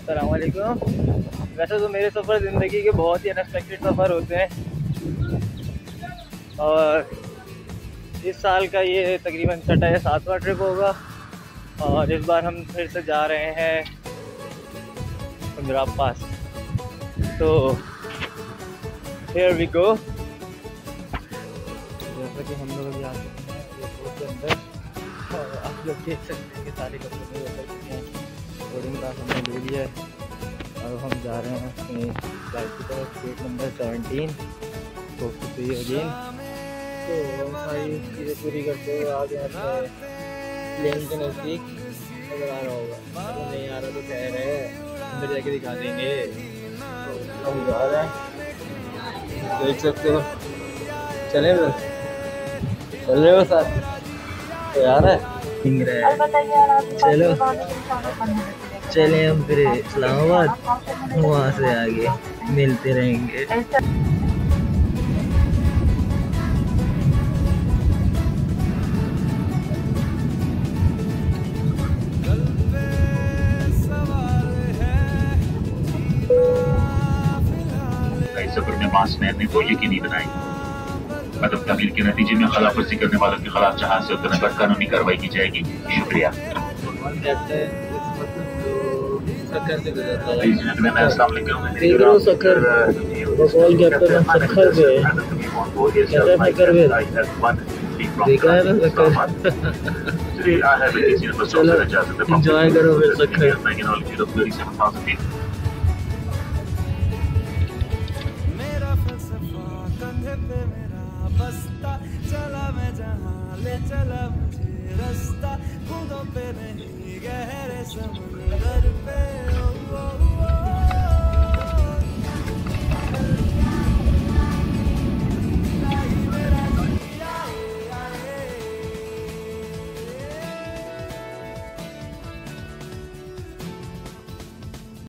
अस्सलाम वालेकुम। वैसे तो मेरे सफ़र ज़िंदगी के बहुत ही अनएक्सपेक्टेड सफ़र होते हैं और इस साल का ये तकरीबन 6वां या 7वां ट्रिप होगा और इस बार हम फिर से जा रहे हैं पंजाब पास। तो हियर वी गो। जैसा कि हम लोग अभी आ चुके हैं एयरपोर्ट के अंदर और आप लोग देख सकते हैं कि सारे कपड़े में उतर चुके हैं। बोर्डिंग पास हमने ले लिया है और हम जा रहे हैं अपनी फ्लाइट की तरफ। Gate number 17 hope to see you again. तो हम सारी चीज़ें पूरी करते हुए आ गए अपने प्लेन के नज़दीक। नजर आ रहा होगा, अगर नहीं आ रहा तो कह रहे हैं अंदर जाके दिखा देंगे। तो हम जा रहे हैं, देख सकते हो। चले चल रहे हो साथ तो यार है चलो चले हम फिर इस्लामाबाद, वहाँ से आगे मिलते रहेंगे। सफर में मास्क ने को यकीनी बनाई। अदम तमील के नतीजे में खिलाफवर्जी करने वालों के खिलाफ जहाज से उतरने पर कानूनी कार्रवाई की जाएगी। शुक्रिया। एंजॉय करो फिर सखर। चला मैं जहाँ ले चला मुझे रास्ता, खुदों पे नहीं गहरे समुंदर पे।